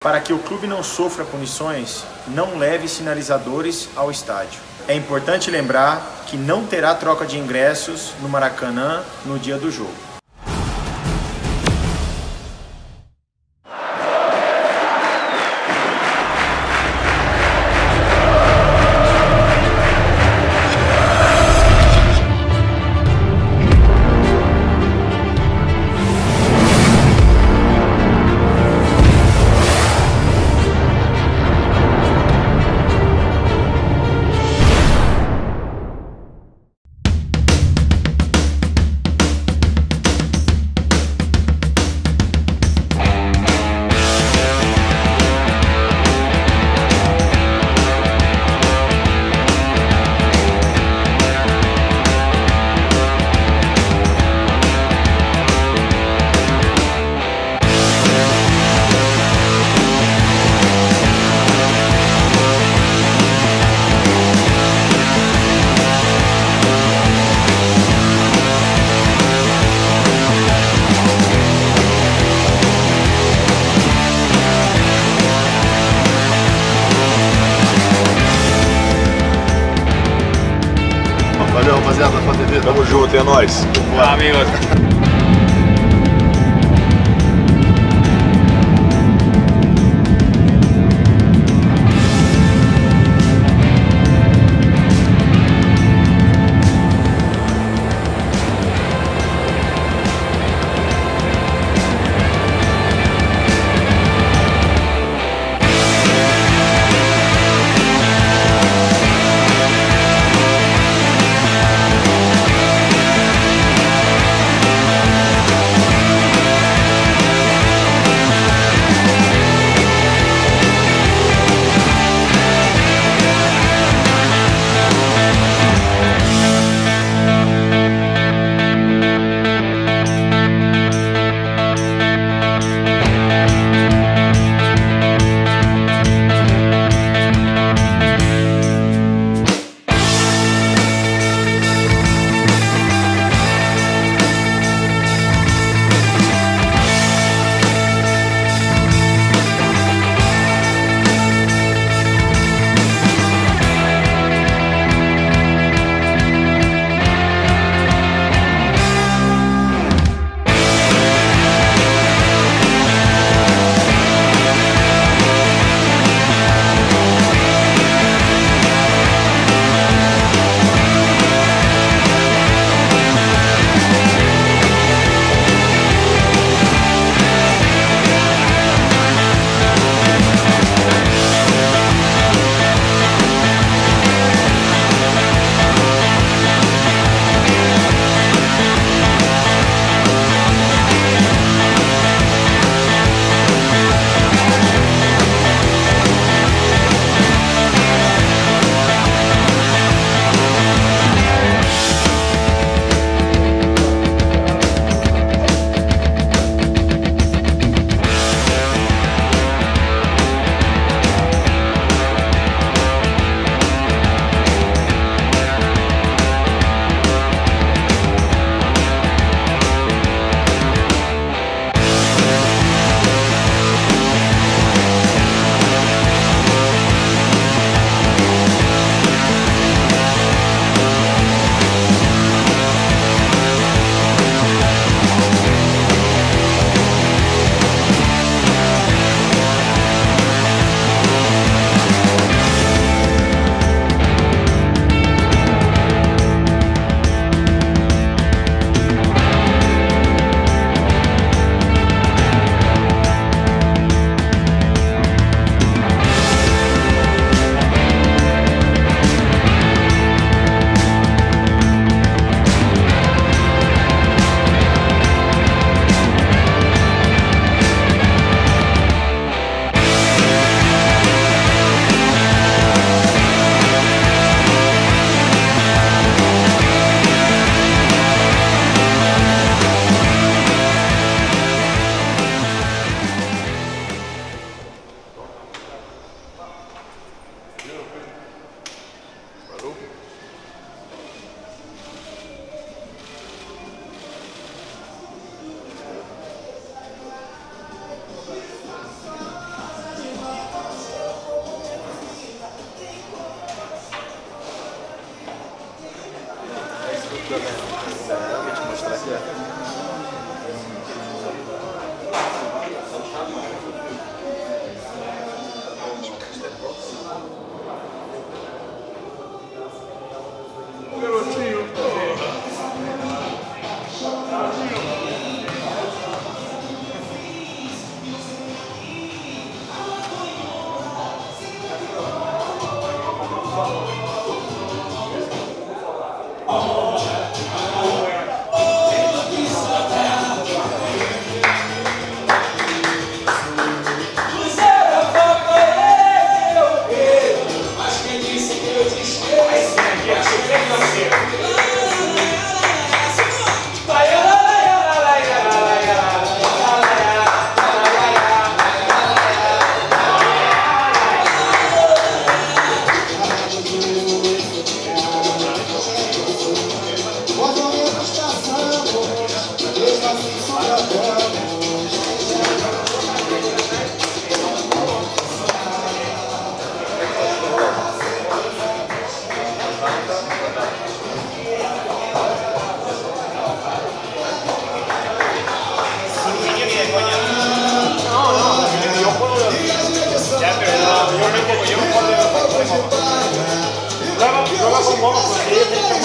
Para que o clube não sofra punições, não leve sinalizadores ao estádio. É importante lembrar que não terá troca de ingressos no Maracanã no dia do jogo. Valeu, rapaziada da FATV. Tamo junto, é nóis. Amigos. Vou te mostrar aqui. Joga com bola com ele, tem que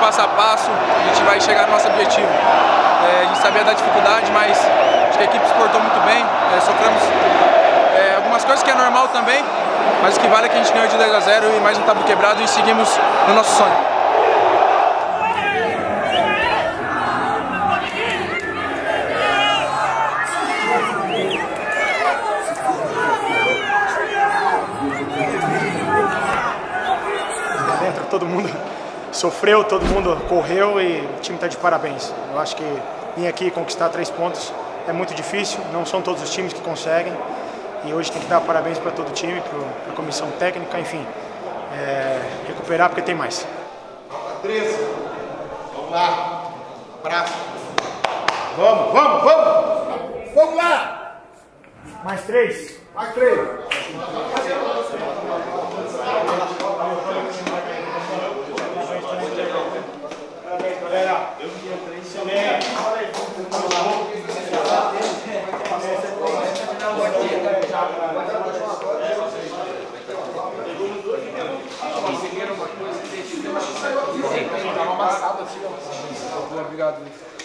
passo a passo, a gente vai chegar no nosso objetivo. A gente sabia da dificuldade, mas acho que a equipe se portou muito bem, sofremos algumas coisas que é normal também, mas o que vale é que a gente ganhou de 2-0 e mais um tabu quebrado e seguimos no nosso sonho. Todo mundo sofreu, todo mundo correu e o time está de parabéns. Eu acho que vir aqui conquistar 3 pontos é muito difícil, não são todos os times que conseguem. E hoje tem que dar parabéns para todo o time, para a comissão técnica, enfim, recuperar porque tem mais. 13. Vamos lá. Abraço. Vamos, vamos, vamos. Vamos lá. Mais 3. Mais 3. Parabéns, galera. Obrigado.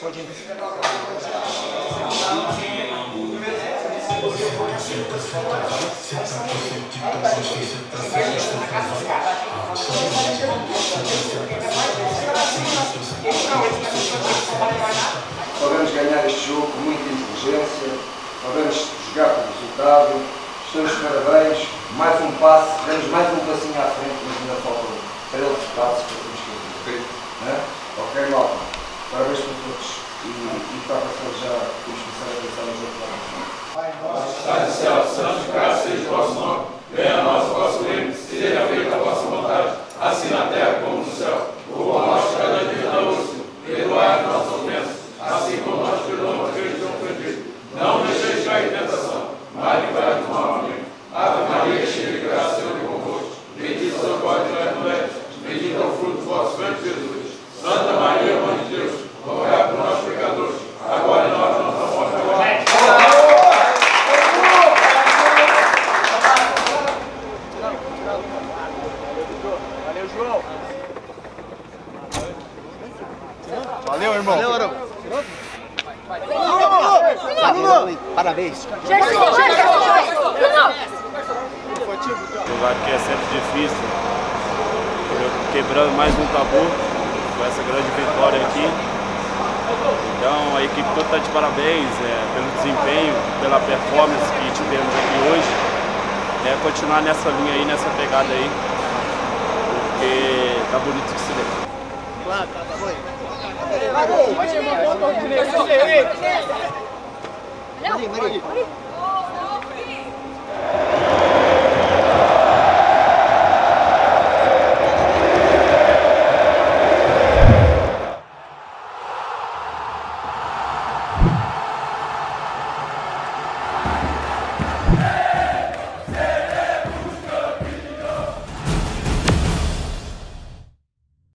Podemos ganhar este jogo com muita inteligência, podemos jogar com resultado, estamos de parabéns, mais um passo, damos mais um passinho à frente, mas ainda faltam 13 passos para termos que ir. Ok, malta, parabéns para todos e para passar já, vamos começar a pensar nos outros lados. Estás no céu, santificado seja o vosso nome, venha a nós o vosso reino, seja feita a vossa vontade, assim na terra como no céu. O pão nosso de cada dia dá-nos, perdoai as nossas ofensas, assim como nós perdoamos aqueles que nos ofendido. Não deixeis cair em tentação, mas livrai-nos do mal. Amém. Ave Maria, cheia de graça, Senhor é convosco. Bendita sois vós entre as mulheres, bendito é o fruto do vosso ventre, Jesus. Santa Maria, Mãe de Deus, rogai por nós pecadores, agora e na hora da nossa morte. Amém. Valeu, João. Valeu, irmão. Valeu, Arão. Parabéns. Jogar aqui é sempre difícil, quebrando mais um tabu com essa grande vitória aqui. Então a equipe toda está de parabéns pelo desempenho, pela performance que tivemos aqui hoje. Continuar nessa linha aí, nessa pegada aí, porque tá bonito que se vê. Claro, foi. Maria.